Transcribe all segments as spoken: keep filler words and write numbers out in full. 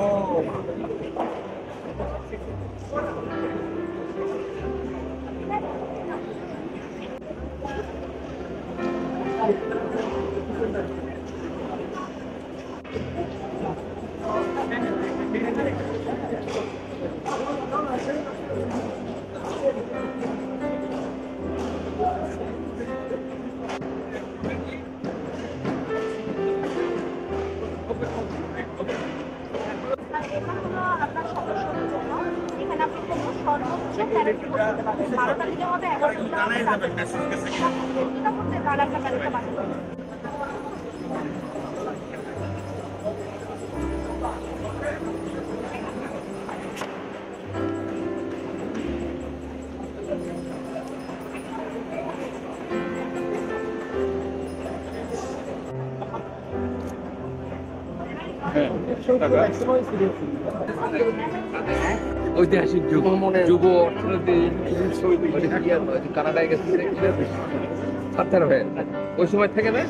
ঐতিহাসিক যুগ যুব অর্থনীতি কানাডায় গেছে ওই সময় থেকে না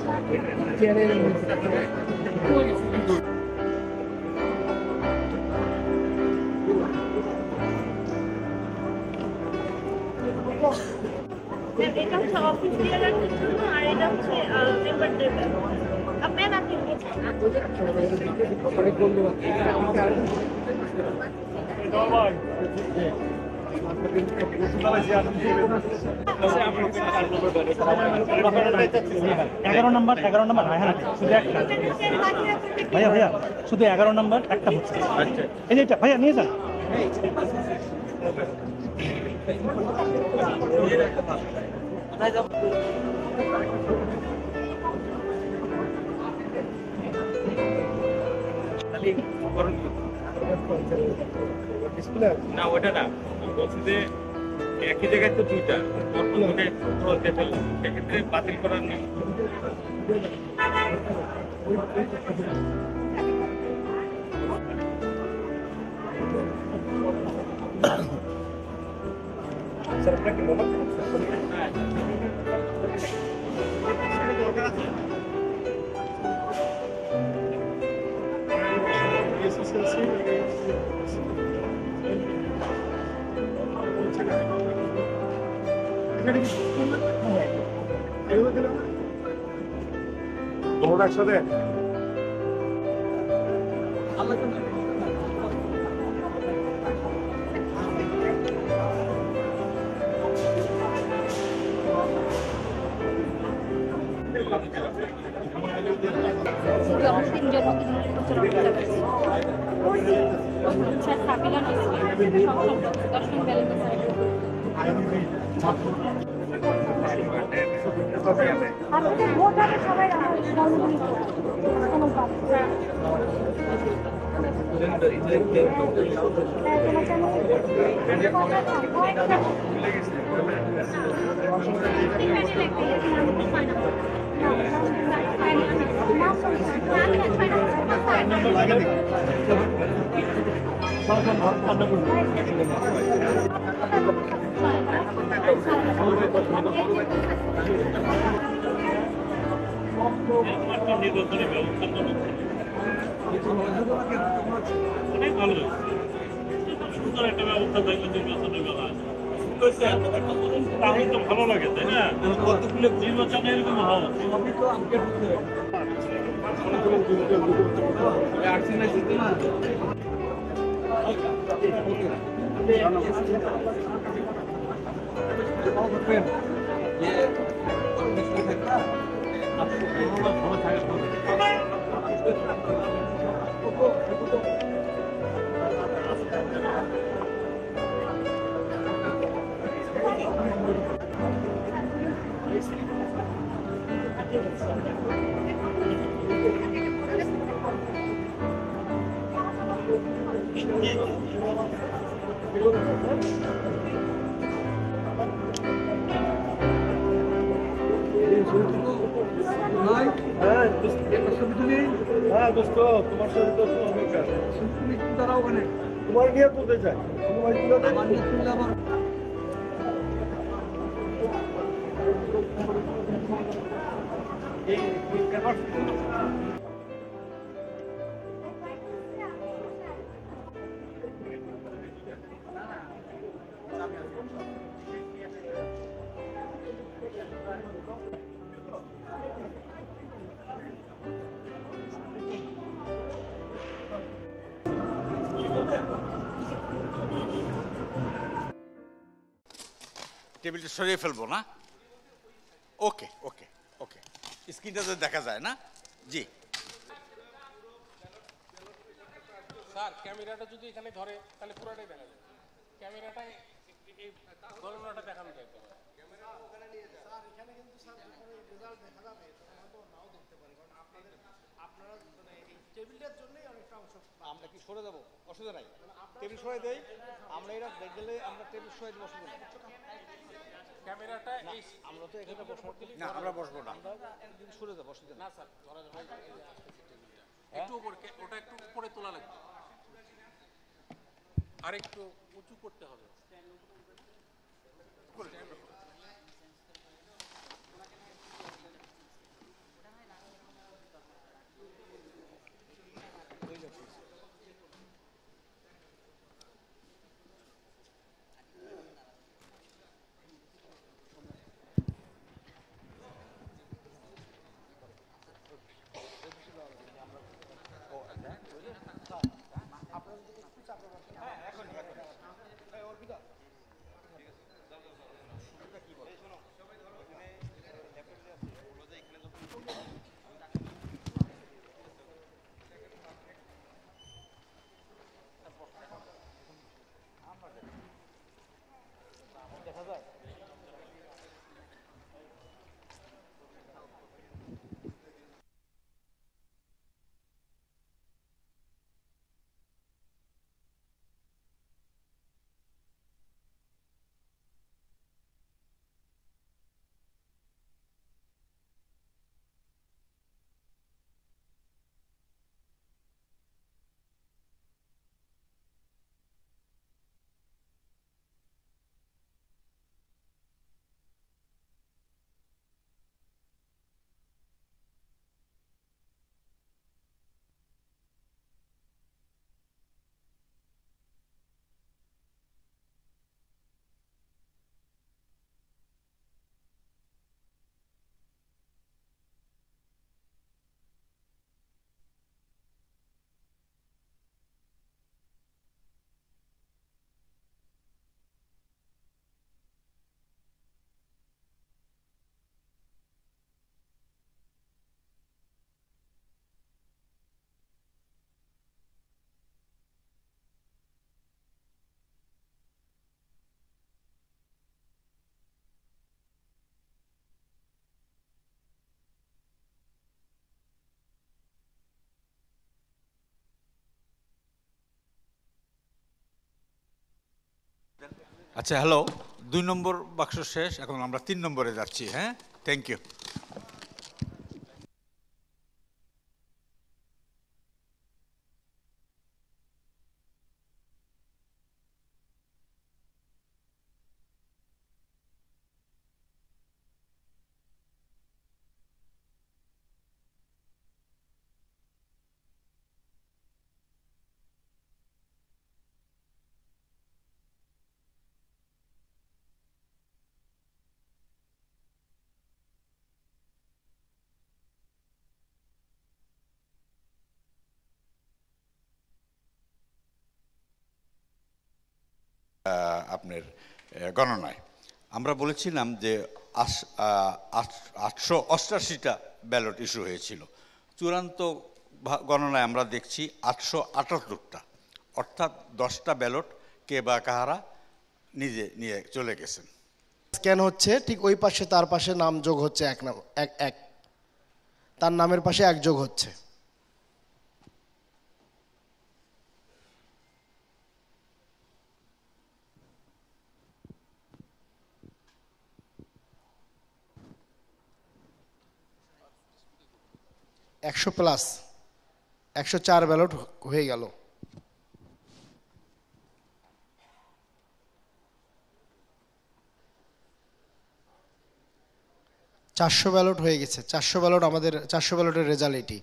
এটা হচ্ছে অফিস ডিলারের জন্য আর এটা হচ্ছে মেম্বারদের আপনার নাকি অনেক ধন্যবাদ এগারো নম্বর এগারো নম্বর হ্যাঁ শুধু একটা ভাইয়া ভাইয়া শুধু এগারো নম্বর একটা হচ্ছে এই যে এটা ভাইয়া নিয়ে যান না ওটা না বলছি যে একই জায়গায় তো দুইটা সেক্ষেত্রে বাতিল করার নেই স্যার আপনাকে মোবাইল কোনোটা একসাথে অনেক ভালো সুন্দর একটা ব্যবস্থা থাকলে নির্বাচনের বেলা তাহলে তো ভালো লাগে তাই না নির্বাচনে এরকম হওয়া হ্যাঁ দোস্ত তোমার সাথে তো দাঁড়াও ওখানে তোমার নিয়ে তুলতে চাই আমার নিয়ে তুললে আমার টেবিলটা সরিয়ে ফেলবো না? ওকে ওকে ওকে, স্ক্রিনটা তো দেখা যায় না? জি স্যার ক্যামেরাটা যদি এখানে ধরে তাহলে পুরোটাই দেখা যায়। ক্যামেরাটাই এই গণনাটা দেখানো যায়। আমরা কি সরে যাবো? অসুবিধা নাই, টেবিল সরে দেই আমরা, এরা দেখলে আমরা টেবিল সরে দেবো, অসুবিধা নেই। ক্যামেরাটা এই আমরা তো এখানে বসবো না, আমরা বসবো না। আমরা একদিন সরে যাবো, অসুবিধা না না। স্যার ধরা যাবে না। একটু উপরে, ওটা একটু উপরে তোলা লাগবে, আর একটু উঁচু করতে হবে। আচ্ছা, হ্যালো, দুই নম্বর বাক্স শেষ, এখন আমরা তিন নম্বরে যাচ্ছি। হ্যাঁ, থ্যাংক ইউ। আপনার গণনায় আমরা বলেছিলাম যে আটশো অষ্টাশিটা ব্যালট ইস্যু হয়েছিল, চূড়ান্ত গণনায় আমরা দেখছি আটশো আটাত্তরটা, অর্থাৎ দশটা ব্যালট কে বা কাহারা নিজে নিয়ে চলে গেছেন। স্ক্যান হচ্ছে, ঠিক ওই পাশে তার পাশে নাম যোগ হচ্ছে, এক নাম এক এক তার নামের পাশে এক যোগ হচ্ছে। একশো প্লাস একশো চার ব্যালট হয়ে গেল। চারশো ব্যালট হয়ে গেছে, চারশো ব্যালট আমাদের, চারশো ব্যালটের রেজাল্ট এটি।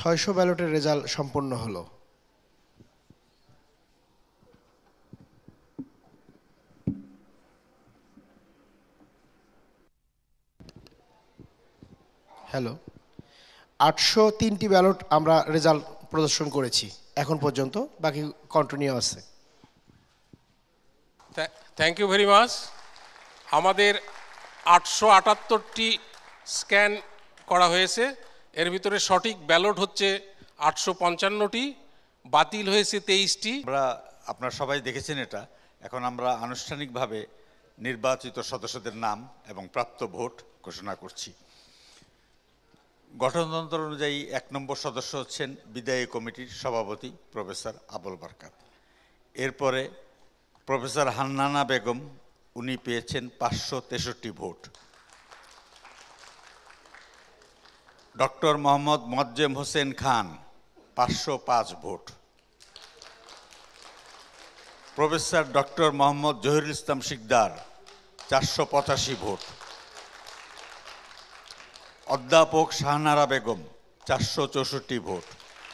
ছয়শো ব্যালটের রেজাল্ট সম্পন্ন হলো। হ্যালো, আটশো তিনটি ব্যালট আমরা রেজাল্ট প্রদর্শন করেছি এখন পর্যন্ত, বাকি কন্টিনিউ আছে। Thank you very much. আমাদের আটশো আটাত্তরটি স্ক্যান করা হয়েছে, এর ভিতরে সঠিক ব্যালট হচ্ছে আটশো পঞ্চান্নটি, বাতিল হয়েছে তেইশটি। আমরা আপনারা সবাই দেখেছেন এটা। এখন আমরা আনুষ্ঠানিকভাবে নির্বাচিত সদস্যদের নাম এবং প্রাপ্ত ভোট ঘোষণা করছি। গঠনতন্ত্র অনুযায়ী এক নম্বর সদস্য হচ্ছেন বিদায়ী কমিটির সভাপতি প্রফেসর আবুল বারকাত। এরপরে প্রফেসর হান্নানা বেগম, উনি পেয়েছেন পাঁচশো তেষট্টি ভোট। ডক্টর মোহাম্মদ মোয়াজ্জেম হোসেন খান, পাঁচশো পাঁচ vote. Professor doctor Mohammad Zahirul Islam Shikdar, চারশো পঁচাশি ভোট। অধ্যাপক শাহনারা বেগম, চারশো চৌষট্টি ভোট।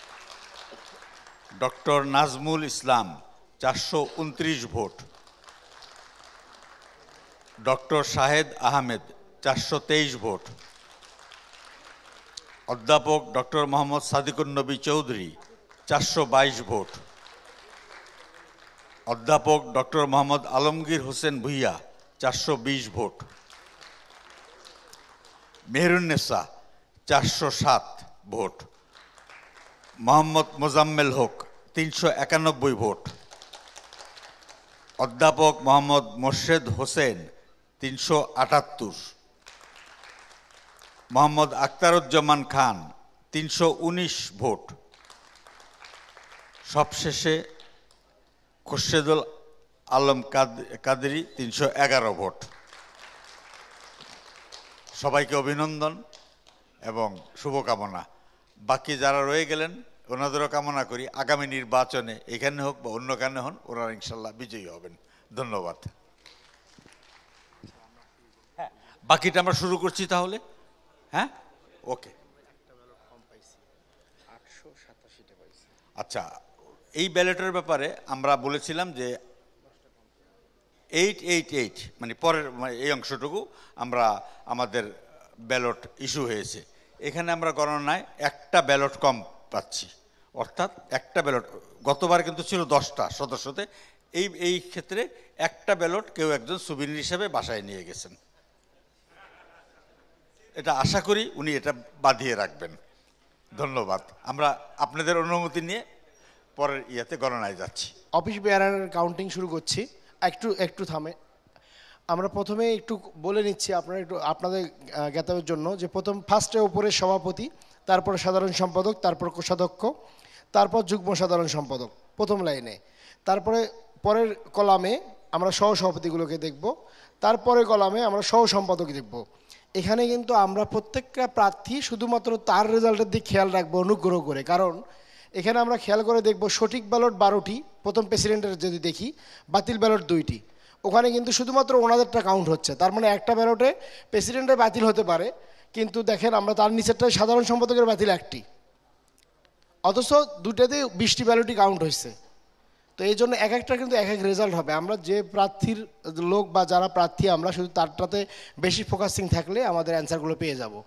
ডক্টর নাজমুল ইসলাম, চারশো উনত্রিশ ভোট। ডক্টর শাহেদ আহমেদ, চারশো তেইশ ভোট। অধ্যাপক ডক্টর মোহাম্মদ সাদিকুন নবী চৌধুরী, চারশো বাইশ ভোট। অধ্যাপক ডক্টর মোহাম্মদ আলমগীর হোসেন ভুইয়া, চারশো বিশ ভোট। মেহরুন্নেসা, চারশো সাত ভোট। মোহাম্মদ মোজাম্মেল হক, তিনশো একানব্বই ভোট। অধ্যাপক মোহাম্মদ মোর্শেদ হোসেন, তিনশো আটাত্তর। মোহাম্মদ আখতারুজ্জামান খান, তিনশো উনিশ ভোট। সবশেষে খোরশেদুল আলম কাদরি, তিনশো এগারো ভোট। সবাইকে অভিনন্দন এবং শুভকামনা। বাকি যারা রয়ে গেলেন ওনাদেরও কামনা করি আগামী নির্বাচনে এখানে হোক বা অন্য কানে হন, ওনারা ইনশাল্লাহ বিজয়ী হবেন। ধন্যবাদ। হ্যাঁ, বাকিটা আমরা শুরু করছি তাহলে। হ্যাঁ, ওকে। আচ্ছা, এই ব্যালটের ব্যাপারে আমরা বলেছিলাম যে এইট এইট এইট মানে পরের এই অংশটুকু আমরা আমাদের ব্যালট ইস্যু হয়েছে। এখানে আমরা গণনায় একটা ব্যালট কম পাচ্ছি, অর্থাৎ একটা ব্যালট। গতবার কিন্তু ছিল দশটা সদস্যতে, এই এই ক্ষেত্রে একটা ব্যালট কেউ একজন সুবিনির হিসাবে বাসায় নিয়ে গেছেন। এটা আশা করি উনি এটা বাঁধিয়ে রাখবেন। ধন্যবাদ। আমরা আপনাদের অনুমতি নিয়ে পরের ইয়াতে গণনায় যাচ্ছি। অফিস বেয়ারারের কাউন্টিং শুরু করছি। একটু একটু থামে, আমরা প্রথমে একটু বলে নিচ্ছি আপনারা একটু আপনাদের জ্ঞাতব্যের জন্য যে প্রথম ফার্স্টে উপরে সভাপতি, তারপর সাধারণ সম্পাদক, তারপর কোষাধ্যক্ষ, তারপর যুগ্ম সাধারণ সম্পাদক প্রথম লাইনে। তারপরে পরের কলামে আমরা সহ সভাপতিগুলোকে দেখব, তারপরে কলামে আমরা সহ সম্পাদক দেখব। এখানে কিন্তু আমরা প্রত্যেকটা প্রার্থী শুধুমাত্র তার রেজাল্টের দিক খেয়াল রাখবো অনুগ্রহ করে, কারণ এখানে আমরা খেয়াল করে দেখব সঠিক ব্যালট বারোটি, প্রথম প্রেসিডেন্টের যদি দেখি বাতিল ব্যালট দুইটি, ওখানে কিন্তু শুধুমাত্র ওনাদেরটা কাউন্ট হচ্ছে। তার মানে একটা ব্যালটে প্রেসিডেন্টের বাতিল হতে পারে, কিন্তু দেখেন আমরা তার নিচেরটাই সাধারণ সম্পাদকের বাতিল একটি, অথচ দুটাতে বিশটি ব্যালটই কাউন্ট হয়েছে। তো এই জন্য এক একটা কিন্তু এক এক রেজাল্ট হবে। আমরা যে প্রার্থীর লোক বা যারা প্রার্থী আমরা শুধু তারটাতে বেশি ফোকাসিং থাকলে আমাদের অ্যান্সারগুলো পেয়ে যাব।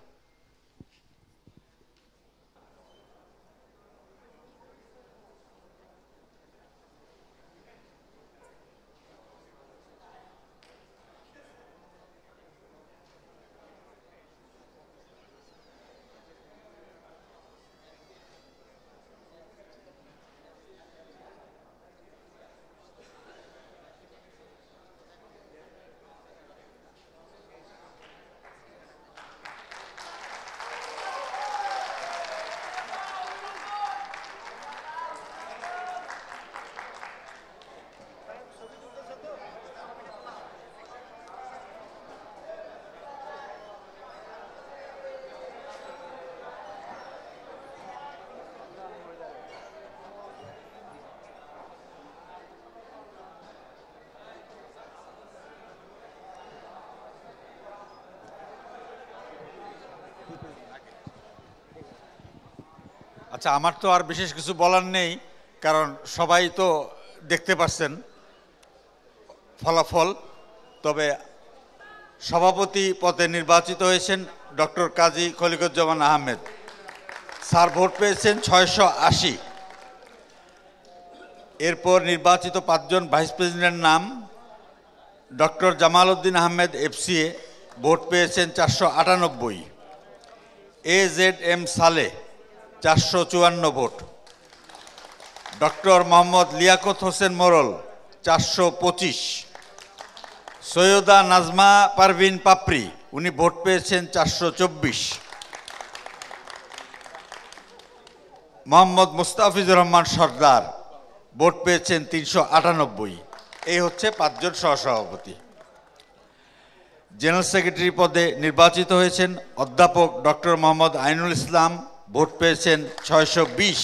আচ্ছা, আমার তো আর বিশেষ কিছু বলার নেই, কারণ সবাই তো দেখতে পাচ্ছেন ফলাফল। তবে সভাপতি পদে নির্বাচিত হয়েছেন doctor Kazi Khaliquzzaman Ahmed. Sir vote পেয়েছেন ছয়শো আশি। এরপর নির্বাচিত পাঁচজন ভাইস প্রেসিডেন্ট নাম: doctor Jamal Uddin Ahmed FCA, vote পেয়েছেন চারশো আটানব্বই। এ জেড এম সালে চারশো চুয়ান্ন ভোট। ডক্টর মোহাম্মদ লিয়াকত হোসেন মোরল চারশো পঁচিশ। সৈয়দা নাজমা পারভিন পাপড়ি, উনি ভোট পেয়েছেন চারশো চব্বিশ। মোহাম্মদ মুস্তাফিজুর রহমান সর্দার ভোট পেয়েছেন তিনশো আটানব্বই। এই হচ্ছে পাঁচজন সহসভাপতি। জেনারেল সেক্রেটারি পদে নির্বাচিত হয়েছেন অধ্যাপক ডক্টর মোহাম্মদ আইনুল ইসলাম, ভোট পেয়েছেন ছয়শো বিশ।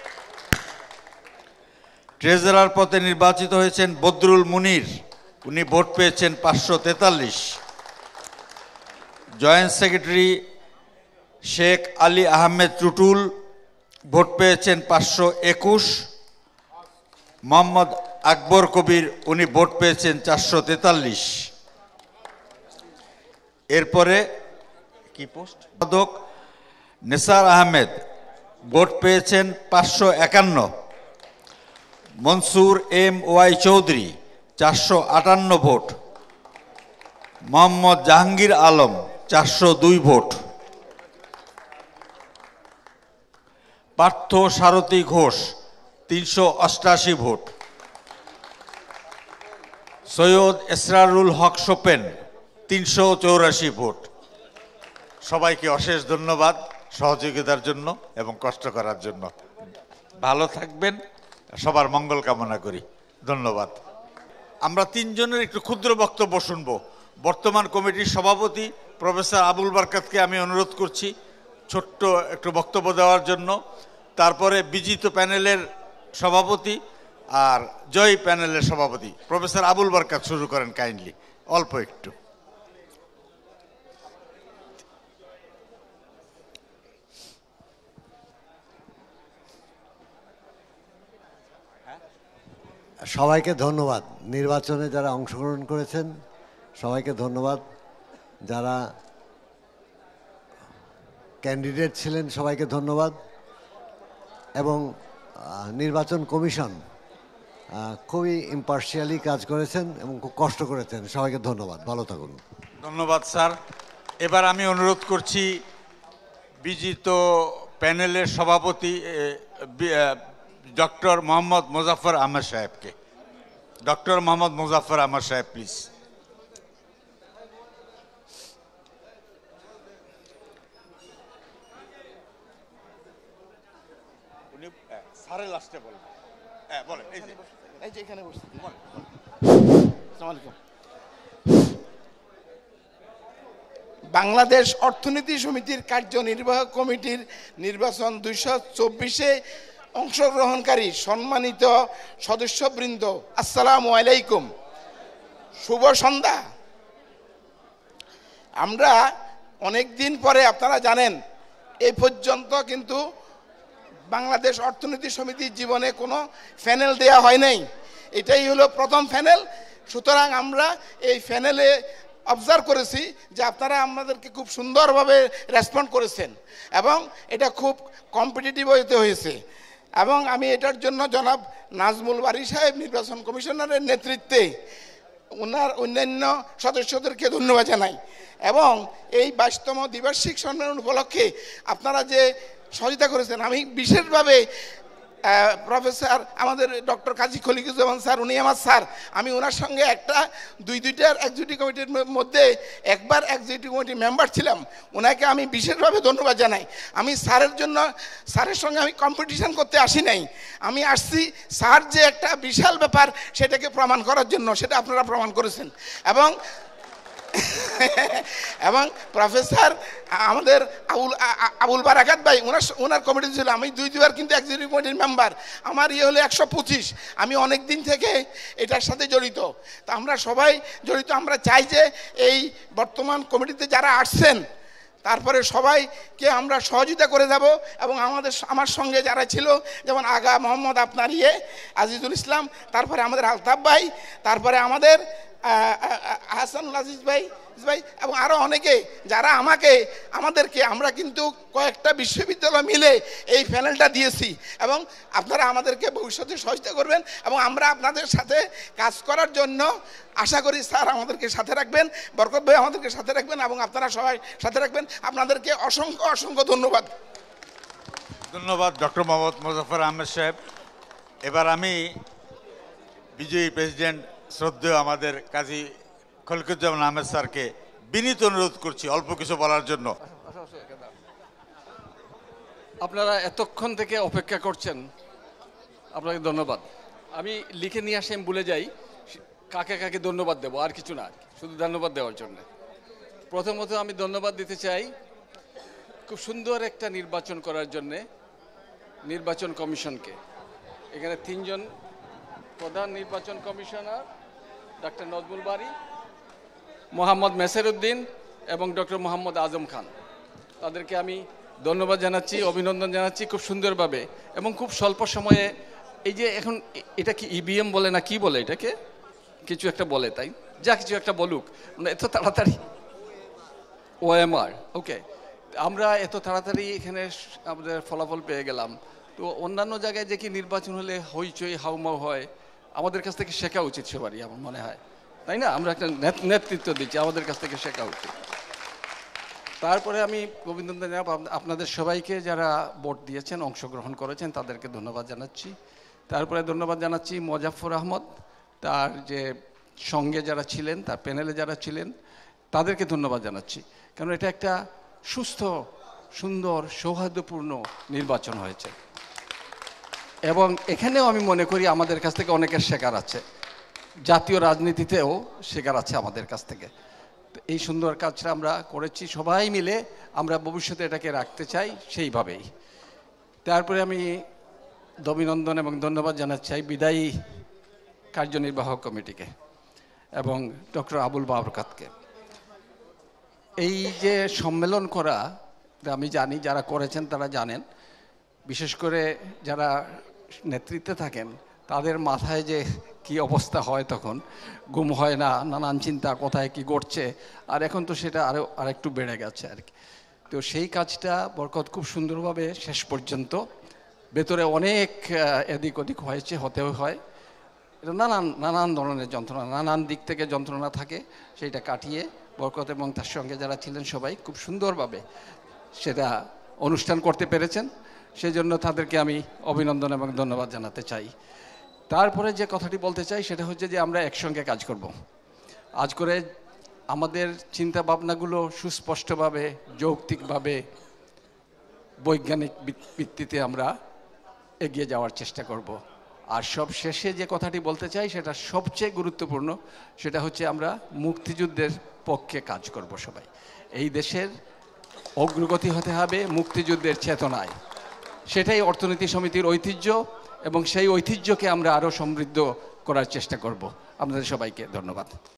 ট্রেজারার পদে নির্বাচিত হয়েছেন বদরুল মুনির, উনি ভোট পেয়েছেন পাঁচশো তেতাল্লিশ। Joint secretary Sheikh Ali Ahmed Tutul, vote পেয়েছেন পাঁচশো একুশ। মোহাম্মদ আকবর কবির, উনি ভোট পেয়েছেন চারশো তেতাল্লিশ। এরপরে কি পোস্ট সম্পাদক নেসার আহমেদ, ভোট পেয়েছেন পাঁচশো একান্ন। মনসুর এম ওয়াই চৌধুরী চারশো আটান্ন ভোট। মোহাম্মদ জাহাঙ্গীর আলম চারশো দুই ভোট। পার্থ সারথী ঘোষ তিনশো অষ্টাশি ভোট। সৈয়দ এসরারুল হক সোপেন তিনশো চৌরাশি ভোট। সবাইকে অশেষ ধন্যবাদ সহযোগিতার জন্য এবং কষ্ট করার জন্য। ভালো থাকবেন, সবার মঙ্গল কামনা করি। ধন্যবাদ। আমরা তিনজনের একটু ক্ষুদ্র বক্তব্য শুনবো। বর্তমান কমিটির সভাপতি প্রফেসর আবুল বারকাতকে আমি অনুরোধ করছি ছোট্ট একটু বক্তব্য দেওয়ার জন্য। তারপরে বিজিত প্যানেলের সভাপতি আর জয়ী প্যানেলের সভাপতি প্রফেসর আবুল বারকাত শুরু করেন কাইন্ডলি, অল্প একটু। সবাইকে ধন্যবাদ। নির্বাচনে যারা অংশগ্রহণ করেছেন সবাইকে ধন্যবাদ। যারা ক্যান্ডিডেট ছিলেন সবাইকে ধন্যবাদ। এবং নির্বাচন কমিশন খুবই ইম্পার্শিয়ালি কাজ করেছেন এবং খুব কষ্ট করেছেন। সবাইকে ধন্যবাদ। ভালো থাকুন। ধন্যবাদ স্যার। এবার আমি অনুরোধ করছি বিজিত প্যানেলের সভাপতি ডক্টর মোহাম্মদ মুজাফফর আহমদ সাহেবকে। ডক্টর মোহাম্মদ মুজাফফর আহমদ সাহেব প্লিজ। উনি স্যারের লাস্টে বলেন। হ্যাঁ বলেন। এই যে এই যে এখানে বসে বলেন। আসসালামু আলাইকুম। বাংলাদেশ অর্থনীতি সমিতির কার্যনির্বাহক কমিটির নির্বাচন দুইশো চব্বিশে অংশগ্রহণকারী সম্মানিত সদস্যবৃন্দ, আসসালামু আলাইকুম, শুভ সন্ধ্যা। আমরা অনেক দিন পরে, আপনারা জানেন এই পর্যন্ত কিন্তু বাংলাদেশ অর্থনীতি সমিতির জীবনে কোনো প্যানেল দেয়া হয় নাই, এটাই হলো প্রথম প্যানেল। সুতরাং আমরা এই প্যানেলে অবজার্ভ করেছি যে আপনারা আমাদেরকে খুব সুন্দরভাবে রেসপন্ড করেছেন এবং এটা খুব কম্পিটিটিভ হতে হয়েছে। এবং আমি এটার জন্য জনাব নাজমুল বারী সাহেব নির্বাচন কমিশনারের নেতৃত্বে ওনার অন্যান্য সদস্যদেরকে ধন্যবাদ জানাই। এবং এই বাইশতম দ্বিবার্ষিক সম্মেলন উপলক্ষে আপনারা যে সহযোগিতা করেছেন, আমি বিশেষভাবে প্রফেসর আমাদের ডক্টর কাজী খলিকুজ্জামান স্যার, উনি আমার স্যার, আমি ওনার সঙ্গে একটা দুই দুইটার এক্সিকিউটিভ কমিটির মধ্যে একবার এক্সিকিউটিভ কমিটির মেম্বার ছিলাম, ওনাকে আমি বিশেষভাবে ধন্যবাদ জানাই। আমি স্যারের জন্য, স্যারের সঙ্গে আমি কম্পিটিশন করতে আসি নাই, আমি আসছি স্যার যে একটা বিশাল ব্যাপার সেটাকে প্রমাণ করার জন্য, সেটা আপনারা প্রমাণ করেছেন। এবং এবং প্রফেসর আমাদের আবুল আবুল বারাকাত ভাই, ওনার ওনার কমিটি ছিল, আমি দুই দুবার কিন্তু এক্সিকিউটিভ কমিটির মেম্বার, আমার ইয়ে হলো একশো পঁচিশ, আমি অনেক দিন থেকে এটার সাথে জড়িত। তা আমরা সবাই জড়িত। আমরা চাই যে এই বর্তমান কমিটিতে যারা আসছেন তারপরে সবাইকে আমরা সহযোগিতা করে যাব এবং আমাদের আমার সঙ্গে যারা ছিল যেমন আগা মোহাম্মদ আপনার ইয়ে আজিজুল ইসলাম, তারপরে আমাদের আলতাফ ভাই, তারপরে আমাদের হাসানুল আজিজ ভাই ভাই এবং আরও অনেকে যারা আমাকে আমাদেরকে আমরা কিন্তু কয়েকটা বিশ্ববিদ্যালয় মিলে এই প্যানেলটা দিয়েছি এবং আপনারা আমাদেরকে ভবিষ্যতে সহযোগিতা করবেন এবং আমরা আপনাদের সাথে কাজ করার জন্য আশা করি স্যার আমাদেরকে সাথে রাখবেন, বরকত ভাই আমাদেরকে সাথে রাখবেন এবং আপনারা সবাই সাথে রাখবেন। আপনাদেরকে অসংখ্য অসংখ্য ধন্যবাদ। ধন্যবাদ ডক্টর মোহাম্মদ মোজাফফর আহমেদ সাহেব। এবার আমি বিজয়ী প্রেসিডেন্ট শ্রদ্ধেয় আমাদের কাজী খলিকুজ্জামান আহমেদ স্যারকে বিনীত অনুরোধ করছি অল্প কিছু বলার জন্য। আপনারা এতক্ষণ থেকে অপেক্ষা করছেন, আপনাকে ধন্যবাদ। আমি লিখে নিয়ে আসে আমি ভুলে যাই কাকে কাকে ধন্যবাদ দেবো, আর কিছু না, শুধু ধন্যবাদ দেওয়ার জন্য। প্রথমত আমি ধন্যবাদ দিতে চাই খুব সুন্দর একটা নির্বাচন করার জন্যে নির্বাচন কমিশনকে। এখানে তিনজন প্রধান নির্বাচন কমিশনার, ডক্টর নজমুল বারী, মোহাম্মদ মেসেরউদ্দিন এবং ডক্টর মোহাম্মদ আজম খান, তাদেরকে আমি ধন্যবাদ জানাচ্ছি, অভিনন্দন জানাচ্ছি খুব সুন্দরভাবে এবং খুব স্বল্প সময়ে। এই যে এখন এটা কি ইভিএম বলে না কি বলে, এটাকে কিছু একটা বলে, তাই যা কিছু একটা বলুক, মানে এত তাড়াতাড়ি ওএমআর, ওকে, আমরা এত তাড়াতাড়ি এখানে আমাদের ফলাফল পেয়ে গেলাম। তো অন্যান্য জায়গায় যে কি নির্বাচন হলে হইচই হাউমাউ হয়, আমাদের কাছ থেকে শেখা উচিত সবারই আমার মনে হয়, তাই না? আমরা একটা নেতৃত্ব দিচ্ছি, আমাদের কাছ থেকে শেখা উচিত। তারপরে আমি অভিনন্দন জানাব আপনাদের সবাইকে যারা ভোট দিয়েছেন, অংশগ্রহণ করেছেন, তাদেরকে ধন্যবাদ জানাচ্ছি। তারপরে ধন্যবাদ জানাচ্ছি মোজাফফর আহমদ, তার যে সঙ্গে যারা ছিলেন, তার প্যানেলে যারা ছিলেন, তাদেরকে ধন্যবাদ জানাচ্ছি, কারণ এটা একটা সুস্থ, সুন্দর, সৌহার্দ্যপূর্ণ নির্বাচন হয়েছে এবং এখানেও আমি মনে করি আমাদের কাছ থেকে অনেকের শেখার আছে, জাতীয় রাজনীতিতেও শেখার আছে আমাদের কাছ থেকে। এই সুন্দর কাজটা আমরা করেছি সবাই মিলে, আমরা ভবিষ্যতে এটাকে রাখতে চাই সেইভাবেই। তারপরে আমি অভিনন্দন এবং ধন্যবাদ জানাতে চাই বিদায়ী কার্যনির্বাহক কমিটিকে এবং ডক্টর আবুল বাবরকাতকে। এই যে সম্মেলন করা, আমি জানি যারা করেছেন তারা জানেন, বিশেষ করে যারা নেতৃত্বে থাকেন তাদের মাথায় যে কি অবস্থা হয়, তখন ঘুম হয় না, নানান চিন্তা, কোথায় কি ঘটছে, আর এখন তো সেটা আরও আরেকটু বেড়ে গেছে আর কি। তো সেই কাজটা বরকত খুব সুন্দরভাবে শেষ পর্যন্ত, ভেতরে অনেক এদিক ওদিক হয়েছে, হতেও হয়, এটা নানান নানান ধরনের যন্ত্রণা, নানান দিক থেকে যন্ত্রণা থাকে, সেইটা কাটিয়ে বরকত এবং তার সঙ্গে যারা ছিলেন সবাই খুব সুন্দরভাবে সেটা অনুষ্ঠান করতে পেরেছেন, সেই জন্য তাদেরকে আমি অভিনন্দন এবং ধন্যবাদ জানাতে চাই। তারপরে যে কথাটি বলতে চাই সেটা হচ্ছে যে আমরা একসঙ্গে কাজ করব, আজ করে আমাদের চিন্তা ভাবনাগুলো সুস্পষ্টভাবে, যৌক্তিকভাবে, বৈজ্ঞানিক ভিত্তিতে আমরা এগিয়ে যাওয়ার চেষ্টা করব। আর সব শেষে যে কথাটি বলতে চাই সেটা সবচেয়ে গুরুত্বপূর্ণ, সেটা হচ্ছে আমরা মুক্তিযুদ্ধের পক্ষে কাজ করব সবাই। এই দেশের অগ্রগতি হতে হবে মুক্তিযুদ্ধের চেতনায়, সেটাই অর্থনীতি সমিতির ঐতিহ্য এবং সেই ঐতিহ্যকে আমরা আরও সমৃদ্ধ করার চেষ্টা করব। আপনাদের সবাইকে ধন্যবাদ।